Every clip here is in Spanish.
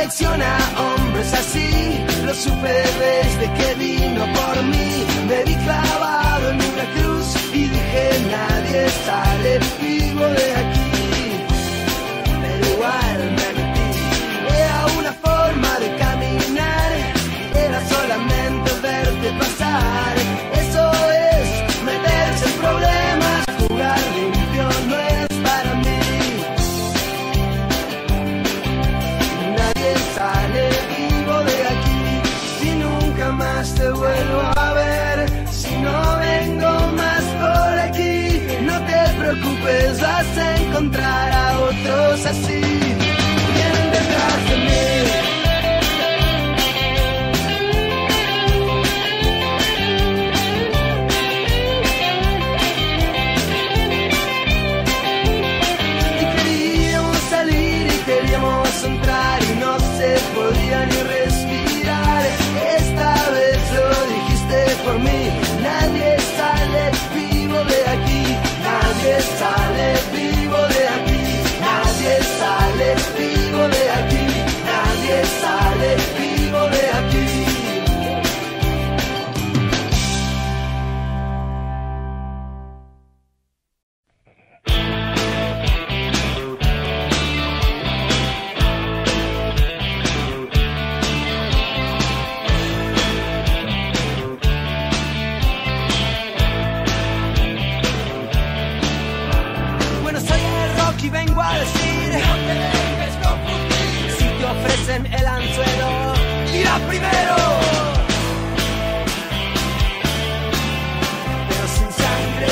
selecciona hombres así. Lo supe desde que vino por mí. Me vi clavado en una cruz y dije nadie sale vivo de aquí. Pero igual me metí. Era una forma de caminar, era solamente verte pasar. Eso es meterse en problemas, jugar limpio no es para mí. Nadie sale vivo de aquí. Si nunca más te vuelvo a ver, si no vengo más por aquí, no te preocupes, vas a encontrar a otros así. Vienen detrás de mí. Entrar y no se podía ni respirar. Esta vez lo dijiste por mí. Nadie sale vivo de aquí. Nadie sale vivo de aquí. Nadie sale vivo de aquí. Nadie sale vivo de aquí. Y vengo a decir, no te dejes confundir. Si te ofrecen el anzuelo, tira primero. Pero sin sangre.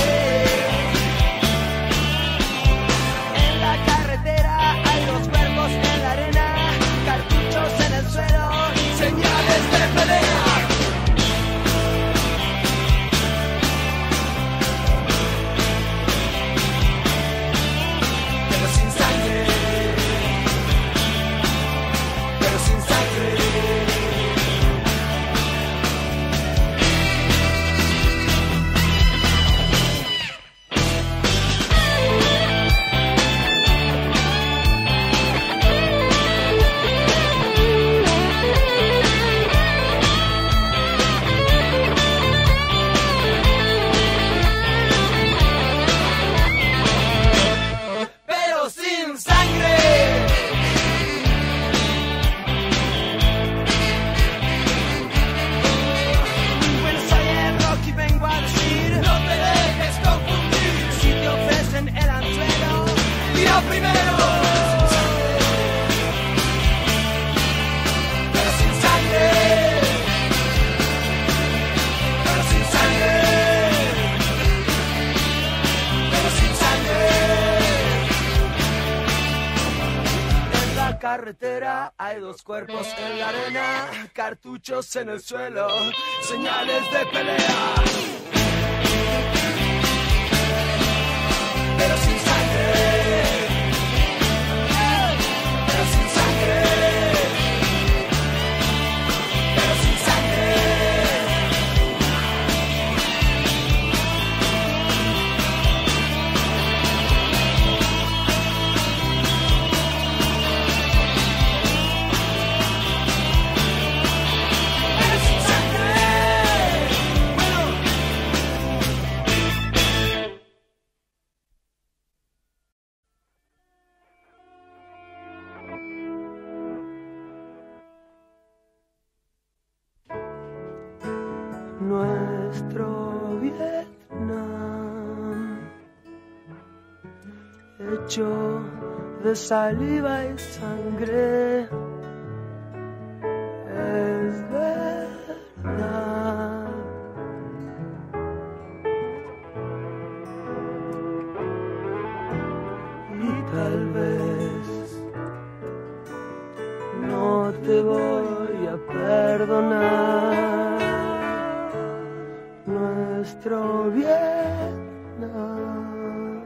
En la carretera hay dos cuerpos en la arena, cartuchos en el suelo, señales de pelea. Carretera, hay dos cuerpos en la arena, cartuchos en el suelo, señales de pelea. Pero sin sangre. Pero sin sangre. Pero sin sangre. Nuestro Vietnam, hecho de saliva y sangre, es verdad. Y tal vez no te voy a perdonar. Nuestro Vietnam.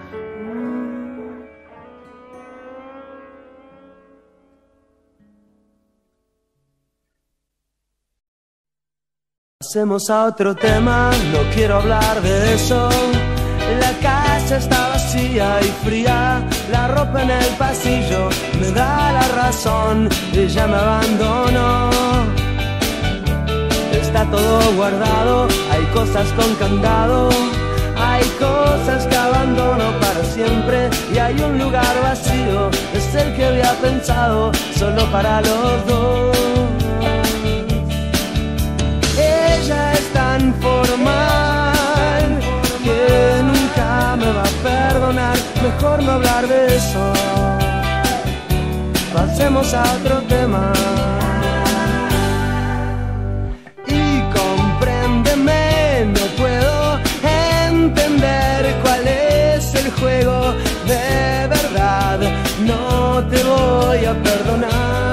Pasemos a otro tema, no quiero hablar de eso. La casa está vacía y fría, La ropa en el pasillo me da la razón, ella me abandonó. Está todo guardado, hay cosas con candado, hay cosas que abandono para siempre y hay un lugar vacío, es el que había pensado solo para los dos. Ella es tan formal que nunca me va a perdonar, mejor no hablar de eso. Pasemos a otro tema. Y compréndeme, no puedo entender cuál es el juego. De verdad, no te voy a perdonar.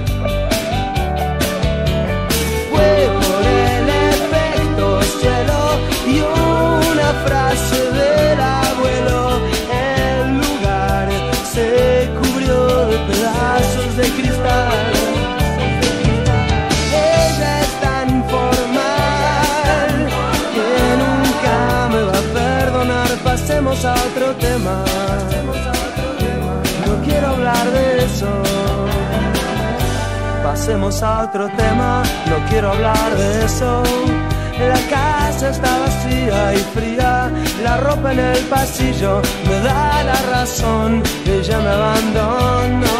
Fue por el efecto suelo y una frase del abuelo. El lugar se cubrió de pedazos de cristal. Ella es tan formal que nunca me va a perdonar. Pasemos a otro tema. No quiero hablar de eso. Pasemos a otro tema, no quiero hablar de eso. La casa está vacía y fría, la ropa en el pasillo me da la razón, ella me abandonó.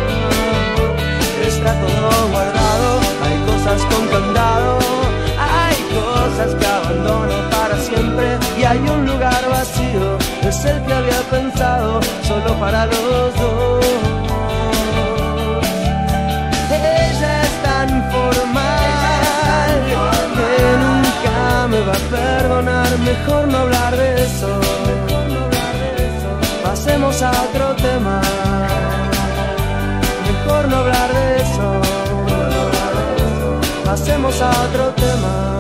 Está todo guardado, hay cosas con candado, hay cosas que abandono para siempre y hay un lugar vacío, es el que había pensado solo para los dos. Ella es tan formal que nunca me va a perdonar, mejor no hablar de eso. Pasemos a otro tema. Mejor no hablar de eso. Pasemos a otro tema.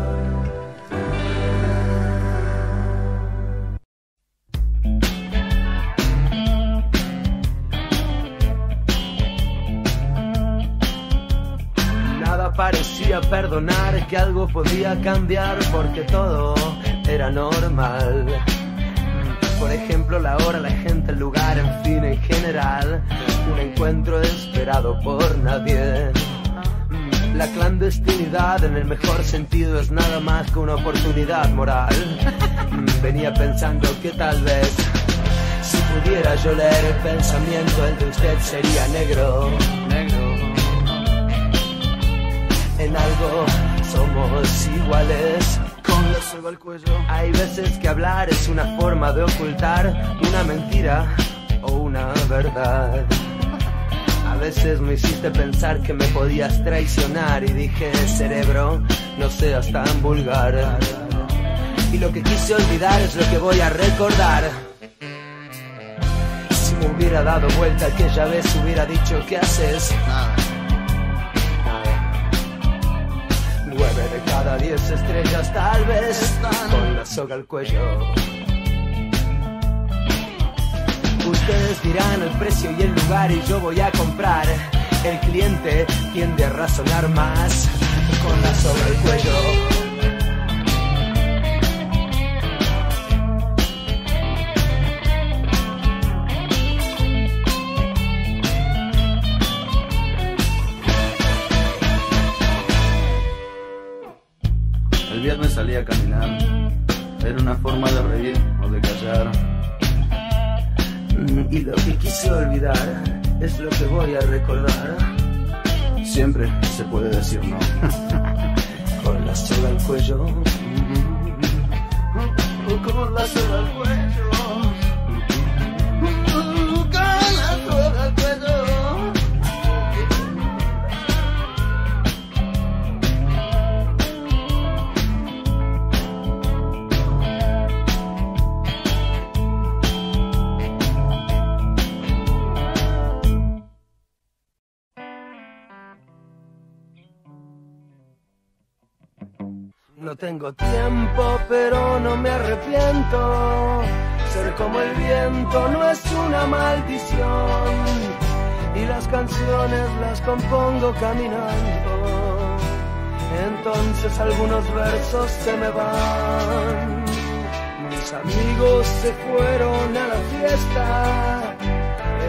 Parecía perdonar, que algo podía cambiar porque todo era normal. Por ejemplo, la hora, la gente, el lugar, en fin, en general, un encuentro esperado por nadie. La clandestinidad en el mejor sentido es nada más que una oportunidad moral. Venía pensando que tal vez si pudiera yo leer el pensamiento, el de usted sería negro. En algo somos iguales, con la soga al cuello. Hay veces que hablar es una forma de ocultar una mentira o una verdad. A veces me hiciste pensar que me podías traicionar y dije, cerebro, no seas tan vulgar. Y lo que quise olvidar es lo que voy a recordar. Si me hubiera dado vuelta aquella vez, hubiera dicho, ¿qué haces? Nada. 9 de cada 10 estrellas tal vez con la soga al cuello. Ustedes dirán el precio y el lugar y yo voy a comprar. El cliente tiende a razonar más con la soga al cuello. El viernes salí a caminar, era una forma de reír o de callar. Y lo que quise olvidar es lo que voy a recordar. Siempre se puede decir no. Con la soga al cuello. Con la soga al cuello. Con la soga al cuello. No tengo tiempo, pero no me arrepiento. Ser como el viento no es una maldición. Y las canciones las compongo caminando. Entonces algunos versos se me van. Mis amigos se fueron a la fiesta.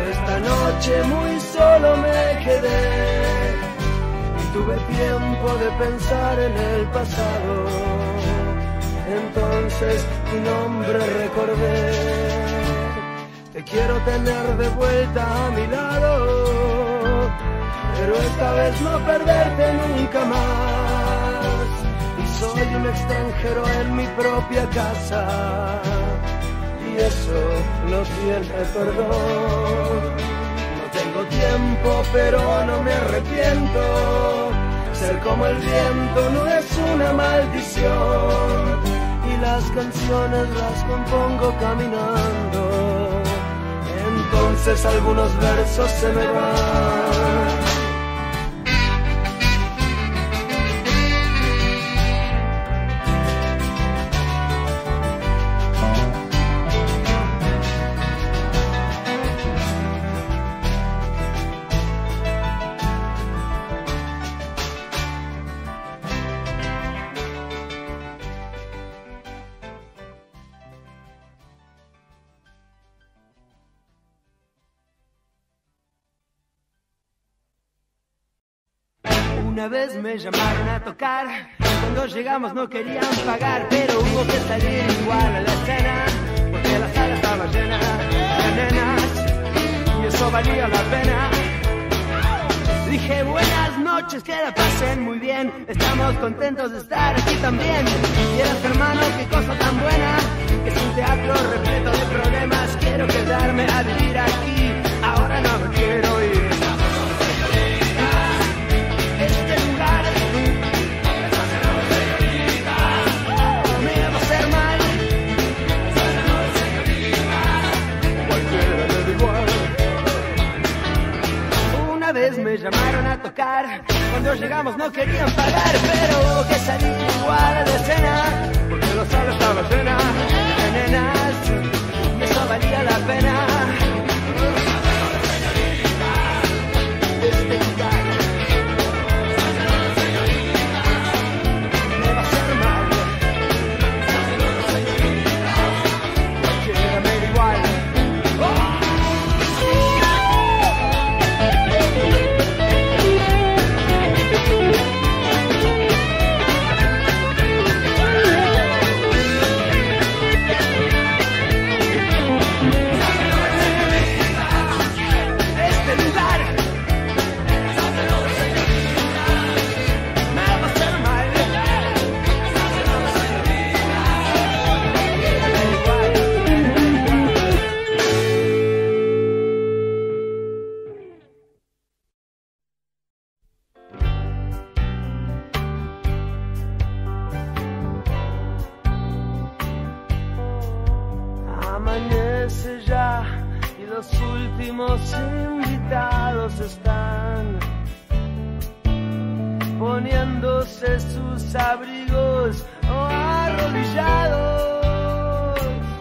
esta noche muy solo me quedé y tuve tiempo de pensar en el pasado. Entonces tu nombre recordé. Te quiero tener de vuelta a mi lado, pero esta vez no perderte nunca más. Y soy un extranjero en mi propia casa, y eso no tiene perdón. No tengo tiempo, pero no me arrepiento. Ser como el viento no es una maldición, y las canciones las compongo caminando. Entonces algunos versos se me van. Una vez me llamaron a tocar, cuando llegamos no querían pagar, pero hubo que salir igual a la escena, porque la sala estaba llena de nenas, y eso valía la pena. Dije buenas noches, que la pasen muy bien, estamos contentos de estar aquí también. Y eras hermano, qué cosa tan buena, que es un teatro repleto de problemas. Quiero quedarme a vivir aquí, ahora no me quiero ir. Me llamaron a tocar, cuando llegamos no querían pagar, pero hubo que salir igual a la escena, porque la sala estaba llena de nenas, y eso valía la pena. Este lugar me va a hacer mal, cualquiera me da igual. Amanece ya y los últimos invitados están poniéndose sus abrigos o arrodillados,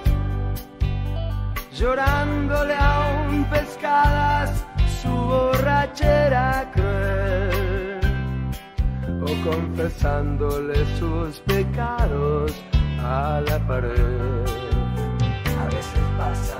llorándole aún pescadas su borrachera cruel, o confesándole sus pecados a la pared. A veces pasa,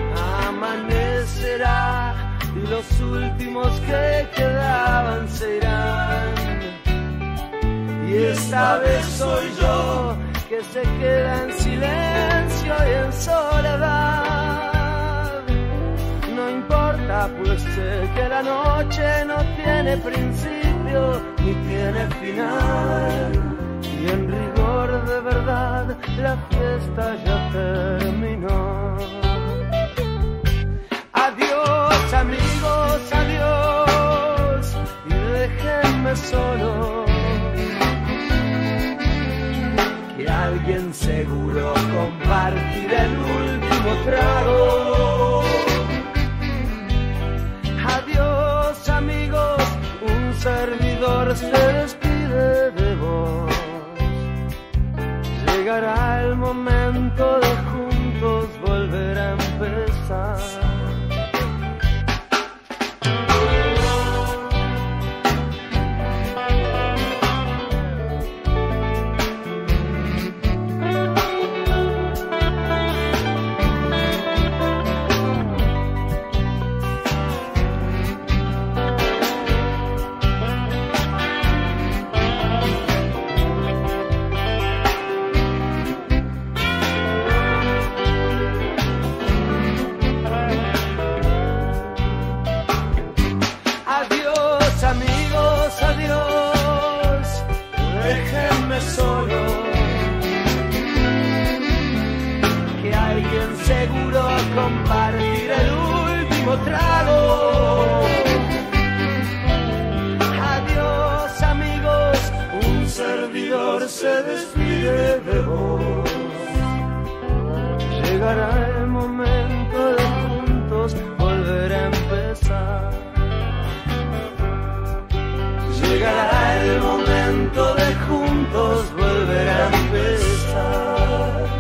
amanecerá y los últimos que quedaban se irán. Y esta vez soy yo que se queda en silencio y en soledad. No importa, pues sé que la noche no tiene principio ni tiene final. Y en rigor de verdad la fiesta ya terminó. Adiós amigos, adiós, y déjenme solo, que alguien seguro compartirá el último trago. Adiós amigos, un servidor se despide de vos. Llegará el momento de juntos volver a empezar. trago. Adiós amigos, un servidor se despide de vos. Llegará el momento de juntos volver a empezar. Llegará el momento de juntos volver a empezar.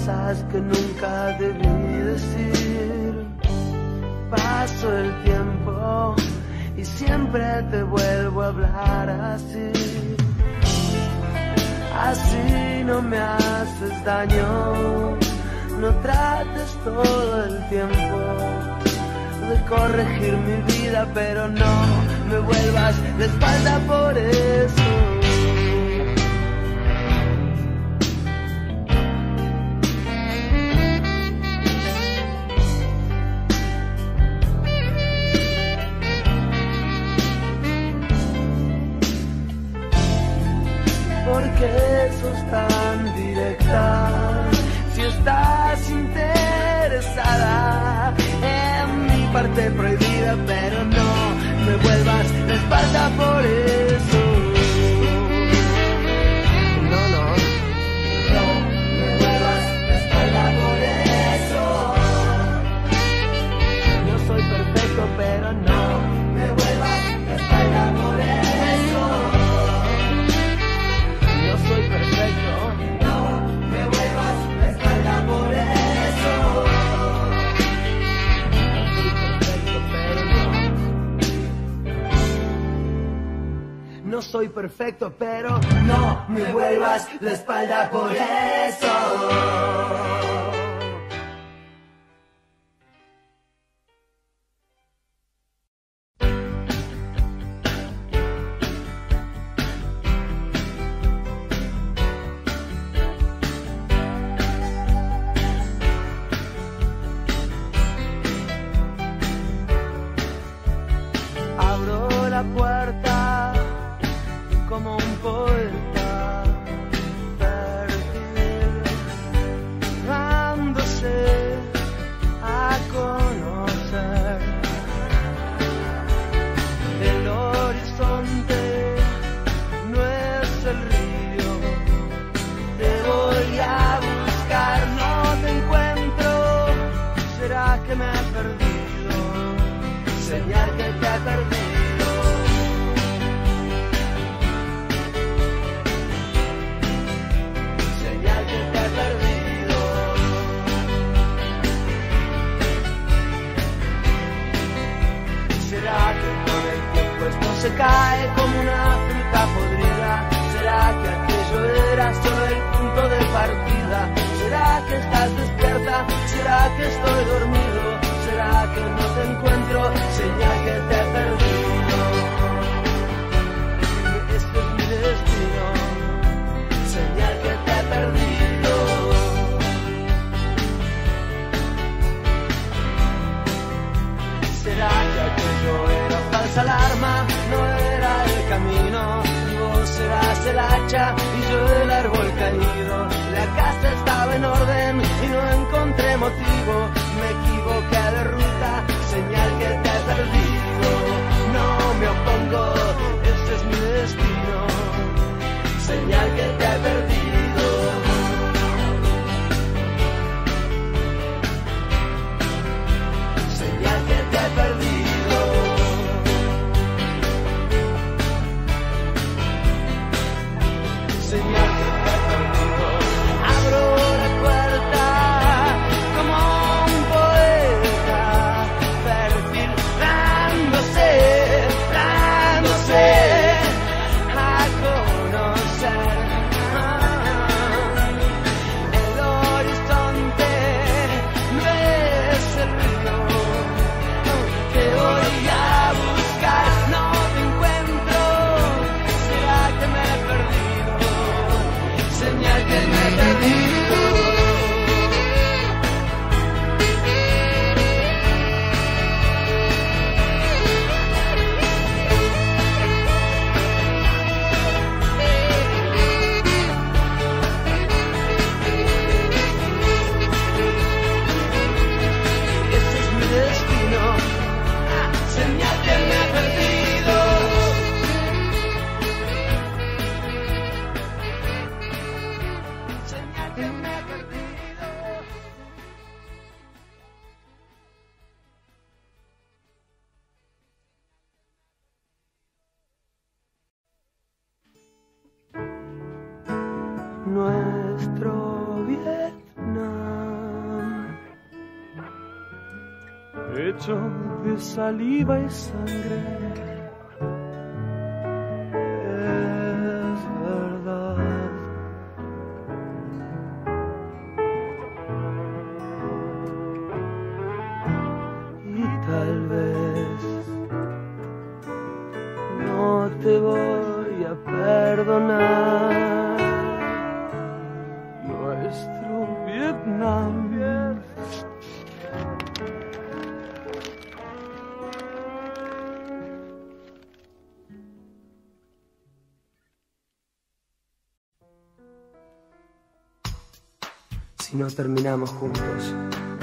cosas que nunca debí decir. Paso el tiempo y siempre te vuelvo a hablar así. Así no me haces daño, no trates todo el tiempo de corregir mi vida, pero no me vuelvas la espalda por eso. Porque sos tan directa, si estás interesada en mi parte prohibida, pero no me vuelvas la espalda por eso. No me vuelvas la espalda por eso. Yo soy perfecto, pero no me vuelvas la espalda por eso. Soy perfecto, no me vuelvas la espalda por eso. No soy perfecto, pero no me vuelvas la espalda por eso. La puerta como un poeta fértil, dándose a conocer. El horizonte no es el río, te voy a buscar, no te encuentro. ¿Será que me he perdido? Señal que te he perdido. Se cae como una fruta podrida. ¿Será que aquello era solo el punto de partida? ¿Será que estás despierta? ¿Será que estoy dormido? ¿Será que no te encuentro? Señal que te he perdido. Este es mi destino. Señal que te he perdido. ¿Será que aquello era falsa alarma? No era el camino, y vos serás el hacha y yo el árbol caído. La casa estaba en orden y no encontré motivo, me equivoqué de ruta, señal que te he perdido. No me opongo, este es mi destino, señal que te he perdido. Señal que te he perdido. Abro la puerta como un poeta fértil. hecho de saliva y sangre. Es verdad. Y tal vez no te voy a perdonar nuestro Vietnam. Si no terminamos juntos.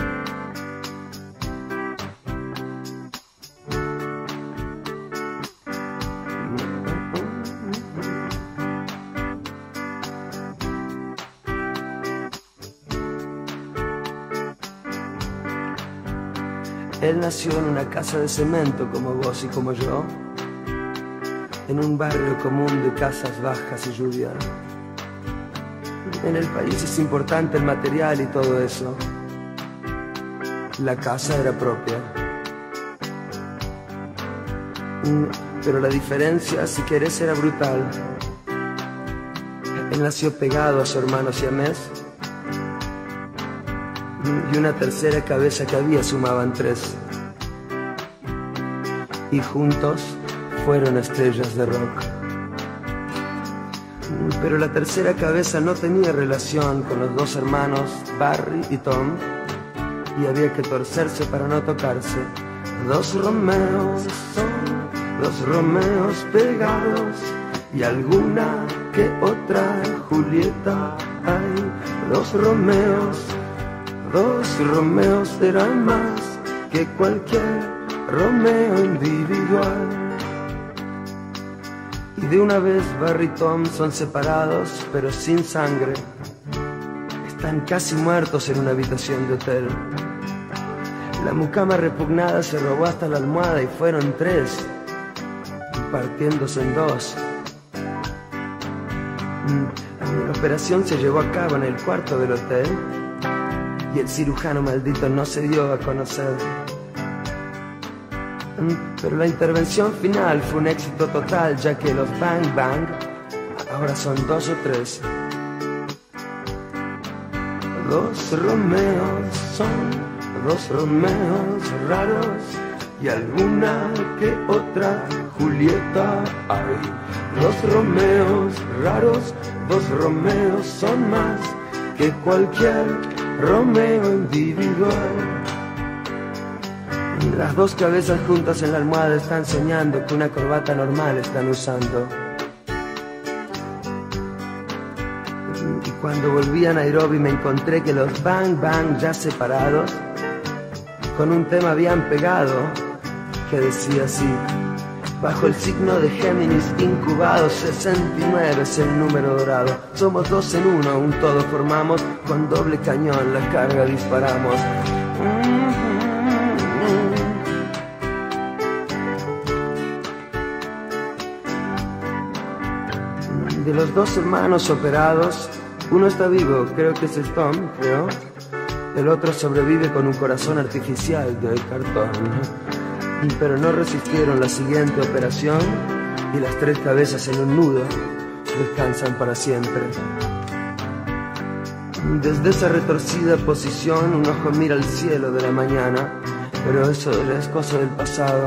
Él nació en una casa de cemento como vos y como yo, en un barrio común de casas bajas y lluvia. En el país es importante el material y todo eso. La casa era propia. Pero la diferencia, si querés, era brutal. Él nació pegado a su hermano siamés, y una tercera cabeza que había sumaban 3. Y juntos fueron estrellas de rock. Pero la tercera cabeza no tenía relación con los 2 hermanos, Barry y Tom, y había que torcerse para no tocarse. 2 Romeos son 2 Romeos pegados, y alguna que otra Julieta hay. 2 Romeos serán más que cualquier Romeo individual. Y de una vez Barry y Tom son separados, pero sin sangre. Están casi muertos en una habitación de hotel. La mucama repugnada se robó hasta la almohada y fueron 3, partiéndose en 2. La operación se llevó a cabo en el cuarto del hotel y el cirujano maldito no se dio a conocer. Pero la intervención final fue un éxito total, ya que los Bang Bang ahora son 2 o 3. 2 Romeos son 2 Romeos raros, y alguna que otra Julieta hay. 2 Romeos raros, 2 Romeos son más que cualquier Romeo individual. Las 2 cabezas juntas en la almohada están soñando que una corbata normal están usando. Y cuando volví a Nairobi me encontré que los Bang Bang, ya separados, con un tema habían pegado que decía así: bajo el signo de Géminis incubados, 69 es el número dorado. Somos 2 en 1, un todo formamos, con doble cañón la carga disparamos. De los 2 hermanos operados, uno está vivo, creo que es Tom, creo. El otro sobrevive con un corazón artificial de cartón. Pero no resistieron la siguiente operación y las 3 cabezas en un nudo descansan para siempre. Desde esa retorcida posición un ojo mira al cielo de la mañana, pero eso es cosa del pasado.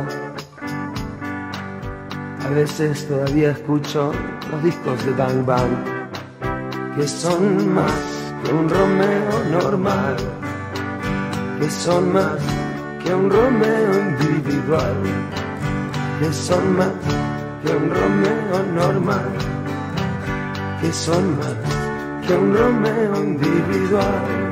A veces todavía escucho los discos de Bang Bang, que son más que un Romeo normal, que son más que un Romeo individual, que son más que un Romeo normal, que son más que un Romeo individual.